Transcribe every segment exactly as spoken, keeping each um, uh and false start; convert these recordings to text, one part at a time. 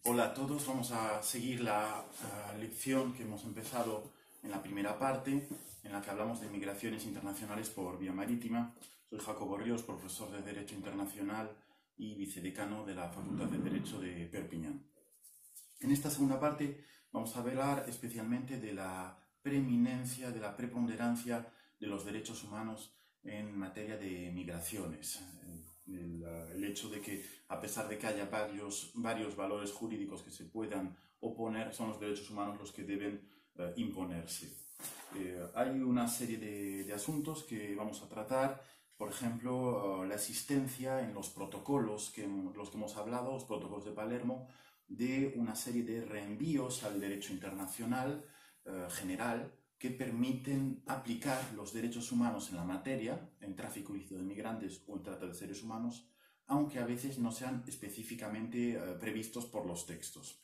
Hola a todos, vamos a seguir la uh, lección que hemos empezado en la primera parte, en la que hablamos de migraciones internacionales por vía marítima. Soy Jacobo Ríos, profesor de Derecho Internacional y vicedecano de la Facultad de Derecho de Perpiñán. En esta segunda parte vamos a hablar especialmente de la preeminencia, de la preponderancia de los derechos humanos en materia de migraciones. El, el hecho de que, a pesar de que haya varios, varios valores jurídicos que se puedan oponer, son los derechos humanos los que deben eh, imponerse. Eh, hay una serie de, de asuntos que vamos a tratar, por ejemplo, uh, la existencia en los protocolos, que los que hemos hablado, los protocolos de Palermo, de una serie de reenvíos al derecho internacional uh, general, que permiten aplicar los derechos humanos en la materia, en tráfico ilícito de migrantes o en trata de seres humanos, aunque a veces no sean específicamente uh, previstos por los textos.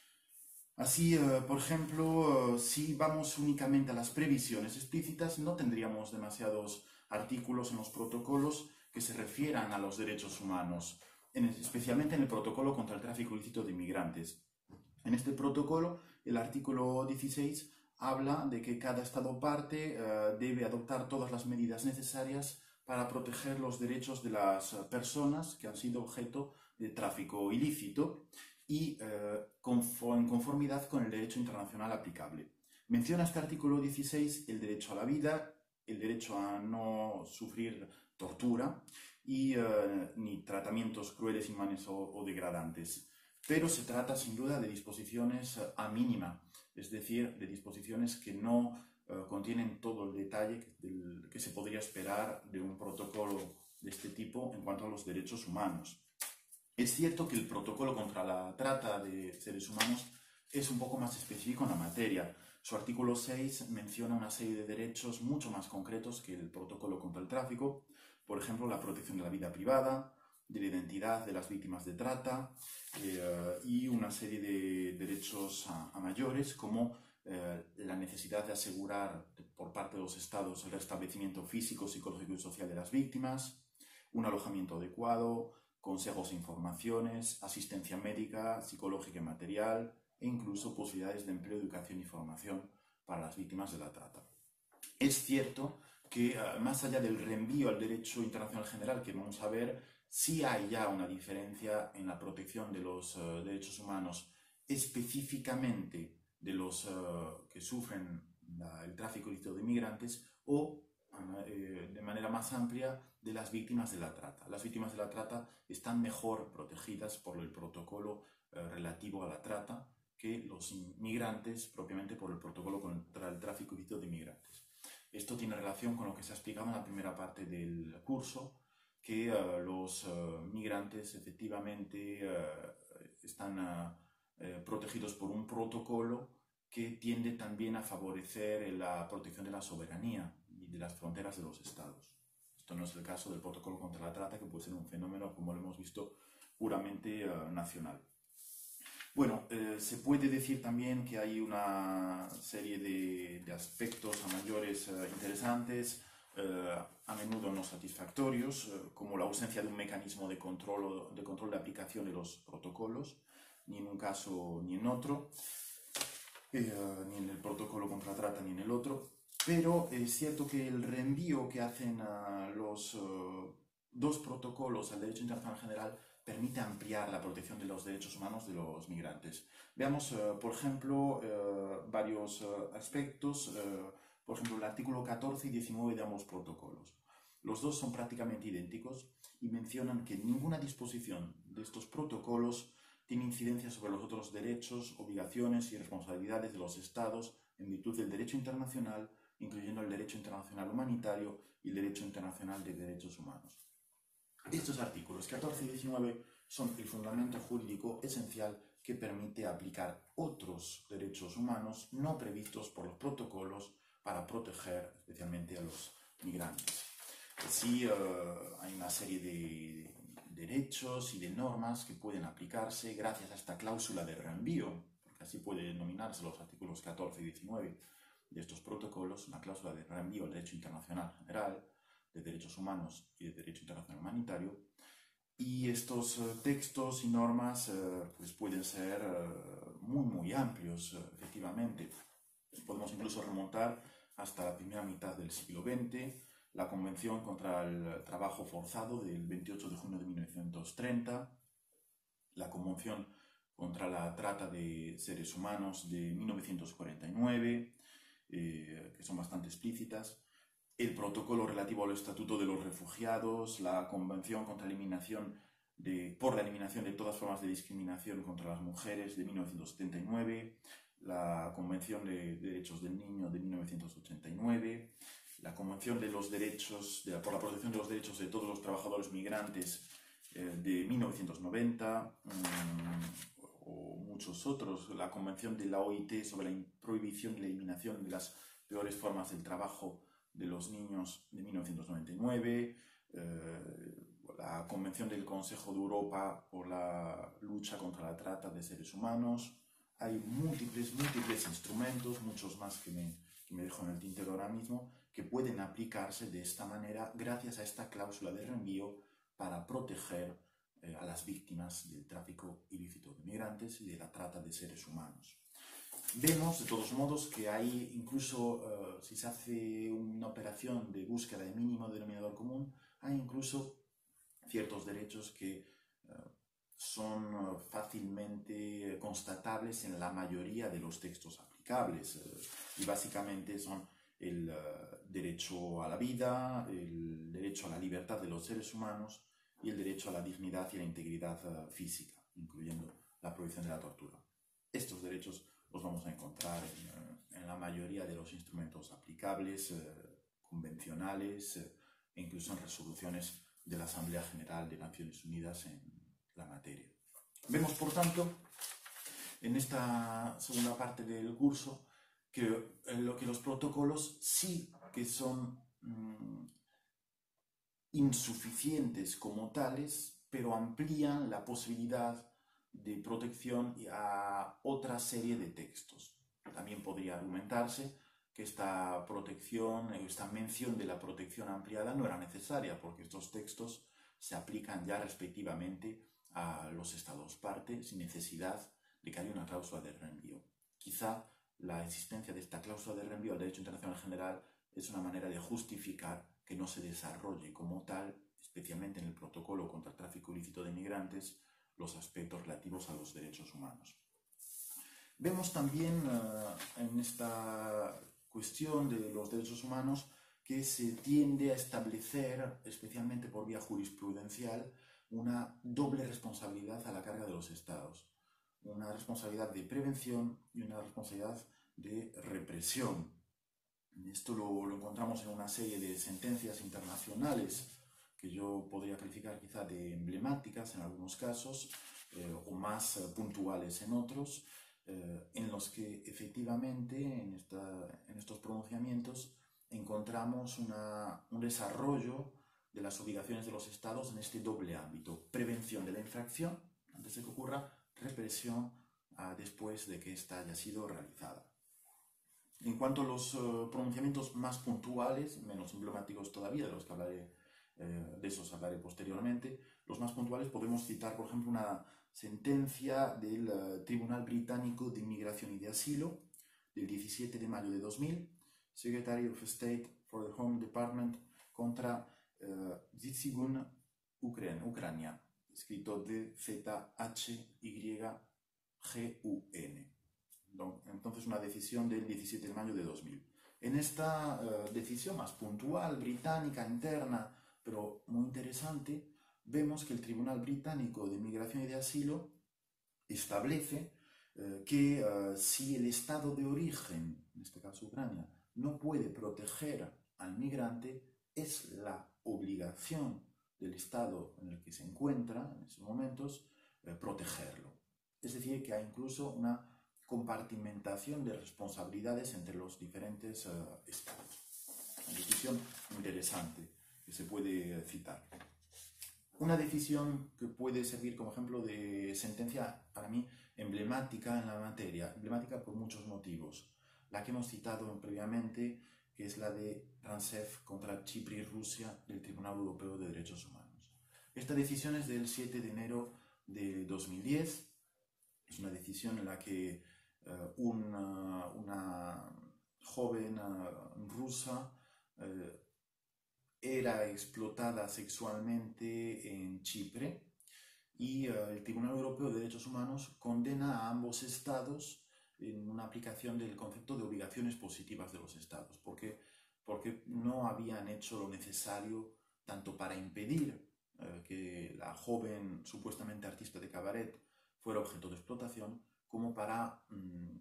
Así, uh, por ejemplo, uh, si vamos únicamente a las previsiones explícitas, no tendríamos demasiados artículos en los protocolos que se refieran a los derechos humanos, en, especialmente en el protocolo contra el tráfico ilícito de migrantes. En este protocolo, el artículo dieciséis habla de que cada Estado parte uh, debe adoptar todas las medidas necesarias para proteger los derechos de las personas que han sido objeto de tráfico ilícito y uh, en conformidad con el derecho internacional aplicable. Menciona este artículo dieciséis el derecho a la vida, el derecho a no sufrir tortura y uh, ni tratamientos crueles, inhumanos o, o degradantes. Pero se trata sin duda de disposiciones uh, a mínima, es decir, de disposiciones que no uh, contienen todo el detalle del, que se podría esperar de un protocolo de este tipo en cuanto a los derechos humanos. Es cierto que el protocolo contra la trata de seres humanos es un poco más específico en la materia. Su artículo seis menciona una serie de derechos mucho más concretos que el protocolo contra el tráfico, por ejemplo, la protección de la vida privada, de la identidad de las víctimas de trata eh, y una serie de derechos a, a mayores, como eh, la necesidad de asegurar por parte de los Estados el restablecimiento físico, psicológico y social de las víctimas, un alojamiento adecuado, consejos e informaciones, asistencia médica, psicológica y material, e incluso posibilidades de empleo, educación y formación para las víctimas de la trata. Es cierto que, más allá del reenvío al derecho internacional general que vamos a ver, sí hay ya una diferencia en la protección de los uh, derechos humanos, específicamente de los uh, que sufren la, el tráfico ilícito de migrantes o, uh, eh, de manera más amplia, de las víctimas de la trata. Las víctimas de la trata están mejor protegidas por el protocolo uh, relativo a la trata que los inmigrantes propiamente por el protocolo contra el tráfico ilícito de migrantes. Esto tiene relación con lo que se ha explicado en la primera parte del curso, que uh, los uh, migrantes efectivamente uh, están uh, eh, protegidos por un protocolo que tiende también a favorecer la protección de la soberanía y de las fronteras de los estados. Esto no es el caso del protocolo contra la trata, que puede ser un fenómeno, como lo hemos visto, puramente uh, nacional. Bueno, eh, se puede decir también que hay una serie de, de aspectos a mayores uh, interesantes, eh, a menudo no satisfactorios, eh, como la ausencia de un mecanismo de control, de control de aplicación de los protocolos, ni en un caso ni en otro, eh, ni en el protocolo contra la trata ni en el otro. Pero es cierto que el reenvío que hacen uh, los uh, dos protocolos al derecho internacional general permite ampliar la protección de los derechos humanos de los migrantes. Veamos, uh, por ejemplo, uh, varios uh, aspectos, uh, por ejemplo, el artículo catorce y diecinueve de ambos protocolos. Los dos son prácticamente idénticos y mencionan que ninguna disposición de estos protocolos tiene incidencia sobre los otros derechos, obligaciones y responsabilidades de los Estados en virtud del derecho internacional, incluyendo el derecho internacional humanitario y el derecho internacional de derechos humanos. Estos artículos catorce y diecinueve son el fundamento jurídico esencial que permite aplicar otros derechos humanos no previstos por los protocolos para proteger especialmente a los migrantes. Sí, uh, hay una serie de derechos y de normas que pueden aplicarse gracias a esta cláusula de reenvío, porque así pueden denominarse los artículos catorce y diecinueve de estos protocolos, una cláusula de reenvío al derecho internacional general, de derechos humanos y de derecho internacional humanitario, Y estos eh, textos y normas eh, pues pueden ser eh, muy, muy amplios, eh, efectivamente. Podemos incluso remontar hasta la primera mitad del siglo veinte, la Convención contra el Trabajo Forzado del veintiocho de junio de mil novecientos treinta, la Convención contra la Trata de Seres Humanos de mil novecientos cuarenta y nueve, eh, que son bastante explícitas, el protocolo relativo al Estatuto de los Refugiados, la Convención contra la eliminación de, por la eliminación de todas formas de discriminación contra las mujeres de mil novecientos setenta y nueve, la Convención de Derechos del Niño de mil novecientos ochenta y nueve, la Convención de los Derechos, de, por la protección de los derechos de todos los trabajadores migrantes eh, de mil novecientos noventa, mmm, o muchos otros, la Convención de la O I T sobre la prohibición y la eliminación de las peores formas del trabajo de los niños de mil novecientos noventa y nueve, eh, la Convención del Consejo de Europa por la lucha contra la trata de seres humanos. Hay múltiples, múltiples instrumentos, muchos más que me, que me dejo en el tintero ahora mismo, que pueden aplicarse de esta manera gracias a esta cláusula de reenvío para proteger eh, a las víctimas del tráfico ilícito de migrantes y de la trata de seres humanos. Vemos, de todos modos, que hay incluso, uh, si se hace una operación de búsqueda de mínimo denominador común, hay incluso ciertos derechos que uh, son uh, fácilmente constatables en la mayoría de los textos aplicables. Uh, y básicamente son el uh, derecho a la vida, el derecho a la libertad de los seres humanos y el derecho a la dignidad y la integridad uh, física, incluyendo la prohibición de la tortura. Estos derechos los vamos a encontrar en, en la mayoría de los instrumentos aplicables, eh, convencionales, eh, e incluso en resoluciones de la Asamblea General de Naciones Unidas en la materia. Vemos, por tanto, en esta segunda parte del curso, que, eh, lo que los protocolos sí que son mmm, insuficientes como tales, pero amplían la posibilidad de protección a otra serie de textos. También podría argumentarse que esta protección, esta mención de la protección ampliada no era necesaria, porque estos textos se aplican ya respectivamente a los estados parte sin necesidad de que haya una cláusula de reenvío. Quizá la existencia de esta cláusula de reenvío al derecho internacional general es una manera de justificar que no se desarrolle como tal, especialmente en el protocolo contra el tráfico ilícito de migrantes, los aspectos relativos a los derechos humanos. Vemos también uh, en esta cuestión de los derechos humanos que se tiende a establecer, especialmente por vía jurisprudencial, una doble responsabilidad a la carga de los estados. Una responsabilidad de prevención y una responsabilidad de represión. Esto lo, lo encontramos en una serie de sentencias internacionales que yo podría calificar quizá de emblemáticas en algunos casos, eh, o más eh, puntuales en otros, eh, en los que efectivamente en, esta, en estos pronunciamientos encontramos una, un desarrollo de las obligaciones de los estados en este doble ámbito: prevención de la infracción antes de que ocurra, represión ah, después de que ésta haya sido realizada. En cuanto a los uh, pronunciamientos más puntuales, menos emblemáticos todavía, de los que hablaré, eh, de esos hablaré posteriormente, los más puntuales podemos citar, por ejemplo, una sentencia del uh, Tribunal Británico de Inmigración y de Asilo del diecisiete de mayo de dos mil, Secretary of State for the Home Department contra uh, Zizzigun, Ucrania, escrito D Z H Y G U N. Entonces, una decisión del diecisiete de mayo de dos mil. En esta uh, decisión más puntual, británica, interna, pero muy interesante, vemos que el Tribunal Británico de Inmigración y de Asilo establece uh, que uh, si el estado de origen, en este caso Ucrania, no puede proteger al migrante, es la obligación del estado en el que se encuentra en esos momentos uh, protegerlo. Es decir, que hay incluso una compartimentación de responsabilidades entre los diferentes uh, estados. Una decisión interesante que se puede citar. Una decisión que puede servir como ejemplo de sentencia, para mí, emblemática en la materia, emblemática por muchos motivos. La que hemos citado previamente, que es la de Rantsev contra Chipre y Rusia del Tribunal Europeo de Derechos Humanos. Esta decisión es del siete de enero de dos mil diez. Es una decisión en la que uh, una, una joven uh, rusa uh, era explotada sexualmente en Chipre y uh, el Tribunal Europeo de Derechos Humanos condena a ambos estados en una aplicación del concepto de obligaciones positivas de los estados, porque, porque no habían hecho lo necesario tanto para impedir uh, que la joven supuestamente artista de cabaret fuera objeto de explotación, como para mm,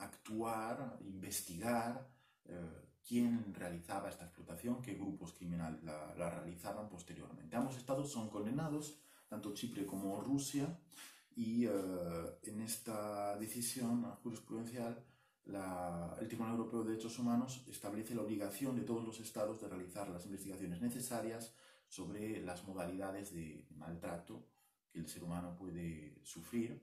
actuar, investigar eh, quién realizaba esta explotación, qué grupos criminales la, la realizaban posteriormente. Ambos estados son condenados, tanto Chipre como Rusia, y eh, en esta decisión jurisprudencial la, el Tribunal Europeo de Derechos Humanos establece la obligación de todos los estados de realizar las investigaciones necesarias sobre las modalidades de maltrato que el ser humano puede sufrir.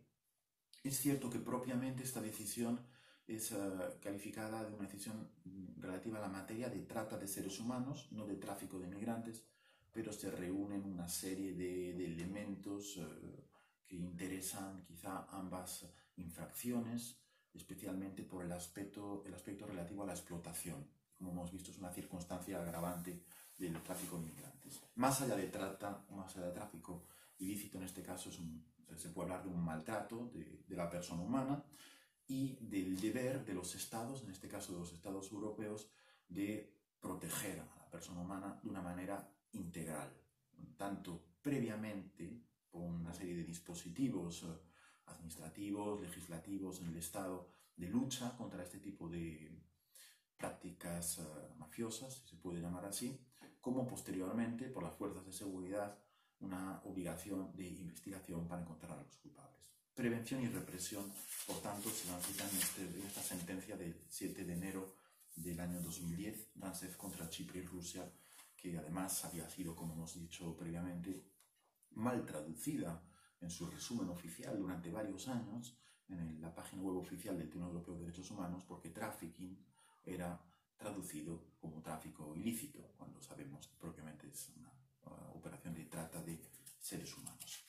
Es cierto que propiamente esta decisión es uh, calificada de una decisión relativa a la materia de trata de seres humanos, no de tráfico de migrantes, pero se reúnen una serie de, de elementos uh, que interesan quizá ambas infracciones, especialmente por el aspecto, el aspecto relativo a la explotación. Como hemos visto, es una circunstancia agravante del tráfico de migrantes. Más allá de trata, más allá de tráfico ilícito, en este caso es un, se puede hablar de un maltrato de, de la persona humana y del deber de los estados, en este caso de los estados europeos, de proteger a la persona humana de una manera integral, tanto previamente por una serie de dispositivos administrativos, legislativos en el Estado de lucha contra este tipo de prácticas uh, mafiosas, si se puede llamar así, como posteriormente por las fuerzas de seguridad una obligación de investigación para encontrar a los culpables. Prevención y represión, por tanto, se dan cita en, este, en esta sentencia del siete de enero del año dos mil diez, Dansev contra Chipre y Rusia, que además había sido, como hemos dicho previamente, mal traducida en su resumen oficial durante varios años en la página web oficial del Tribunal Europeo de Derechos Humanos, porque trafficking era traducido como tráfico ilícito, cuando sabemos que propiamente es una uh, operación de trata de seres humanos.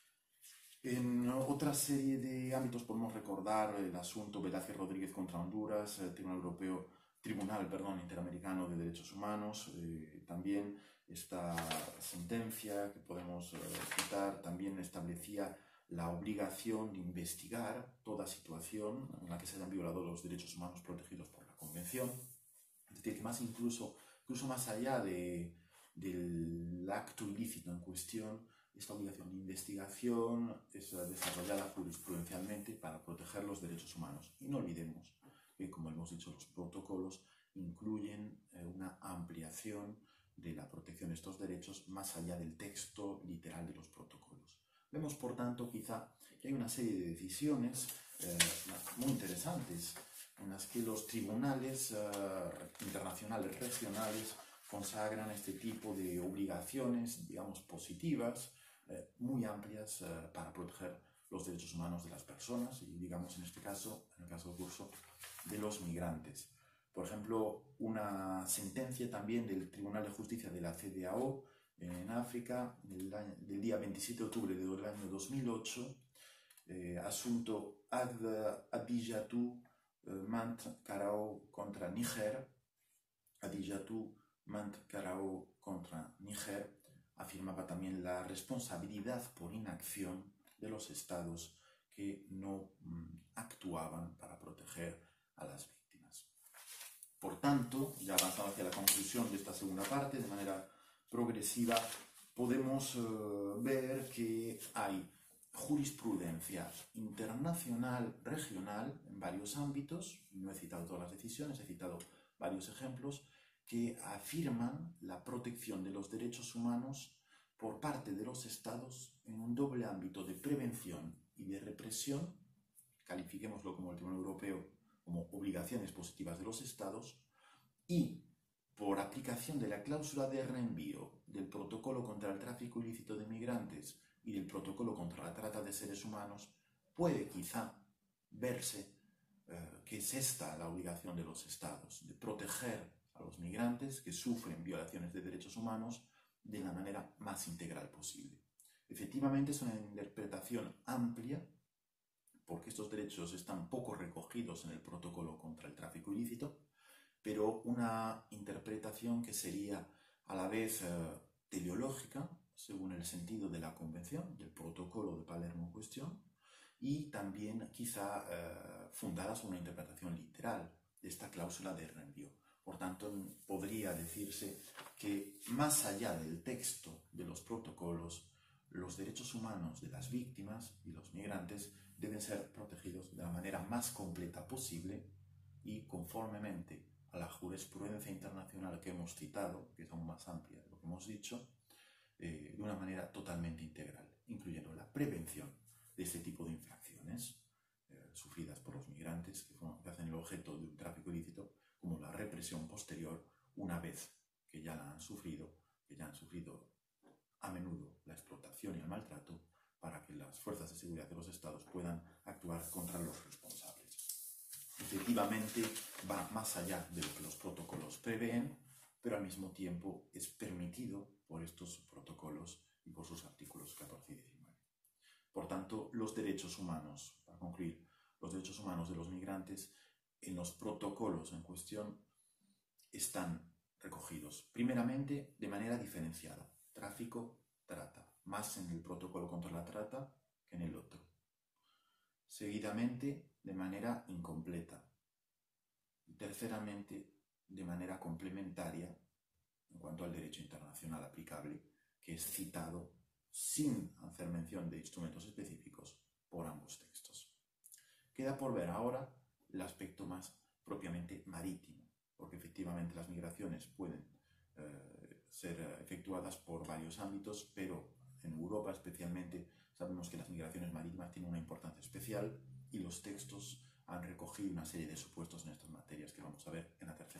En otra serie de ámbitos podemos recordar el asunto Velázquez Rodríguez contra Honduras, el Tribunal Europeo, Tribunal perdón, Interamericano de Derechos Humanos, eh, también esta sentencia que podemos eh, citar también establecía la obligación de investigar toda situación en la que se hayan violado los derechos humanos protegidos por la Convención. Es decir, que más incluso, incluso más allá de, del acto ilícito en cuestión, esta obligación de investigación es desarrollada jurisprudencialmente para proteger los derechos humanos. Y no olvidemos que, como hemos dicho, los protocolos incluyen eh, una ampliación de la protección de estos derechos más allá del texto literal de los protocolos. Vemos, por tanto, quizá que hay una serie de decisiones eh, muy interesantes en las que los tribunales eh, internacionales, regionales, consagran este tipo de obligaciones, digamos, positivas, eh, muy amplias eh, para proteger los derechos humanos de las personas y, digamos, en este caso, en el caso del curso, de los migrantes. Por ejemplo, una sentencia también del Tribunal de Justicia de la C E D A O en África del, año, del día veintisiete de octubre del año dos mil ocho, eh, asunto Ad Adijatu Mant Karao contra Níger, Adijatu Mant Karao contra Níger, afirmaba también la responsabilidad por inacción de los estados que no mm, actuaban para proteger a las víctimas. Por tanto, ya avanzando hacia la conclusión de esta segunda parte, de manera progresiva, podemos uh, ver que hay jurisprudencia internacional, regional, en varios ámbitos. No he citado todas las decisiones, he citado varios ejemplos que afirman la protección de los derechos humanos por parte de los estados en un doble ámbito de prevención y de represión, califiquémoslo como el Tribunal Europeo como obligaciones positivas de los estados, y por aplicación de la cláusula de reenvío del protocolo contra el tráfico ilícito de migrantes y del protocolo contra la trata de seres humanos, puede quizá verse eh, que es esta la obligación de los estados, de proteger a los migrantes que sufren violaciones de derechos humanos de la manera más integral posible. Efectivamente es una interpretación amplia porque estos derechos están poco recogidos en el protocolo contra el tráfico ilícito, pero una interpretación que sería a la vez eh, teleológica, según el sentido de la Convención, del protocolo de Palermo en cuestión, y también quizá eh, fundada sobre una interpretación literal de esta cláusula de reenvío. Por tanto, podría decirse que más allá del texto de los protocolos, los derechos humanos de las víctimas y los migrantes deben ser protegidos de la manera más completa posible y conformemente a la jurisprudencia internacional que hemos citado, que es aún más amplia de lo que hemos dicho, eh, de una manera totalmente integral, incluyendo la prevención de este tipo de infracciones eh, sufridas por los migrantes que, que hacen el objeto de un tráfico ilícito, como la represión posterior una vez que ya la han sufrido, que ya han sufrido a menudo la explotación y el maltrato, para que las fuerzas de seguridad de los estados puedan actuar contra los responsables. Efectivamente, va más allá de lo que los protocolos prevén, pero al mismo tiempo es permitido por estos protocolos y por sus artículos catorce y diecinueve. Por tanto, los derechos humanos, para concluir, los derechos humanos de los migrantes en los protocolos en cuestión están recogidos, primeramente, de manera diferenciada. Tráfico, trata, más en el protocolo contra la trata que en el otro. Seguidamente, de manera incompleta. Y terceramente, de manera complementaria en cuanto al derecho internacional aplicable, que es citado sin hacer mención de instrumentos específicos por ambos textos. Queda por ver ahora el aspecto más propiamente marítimo, porque efectivamente las migraciones pueden eh, ser efectuadas por varios ámbitos, pero en Europa especialmente sabemos que las migraciones marítimas tienen una importancia especial y los textos han recogido una serie de supuestos en estas materias que vamos a ver en la tercera.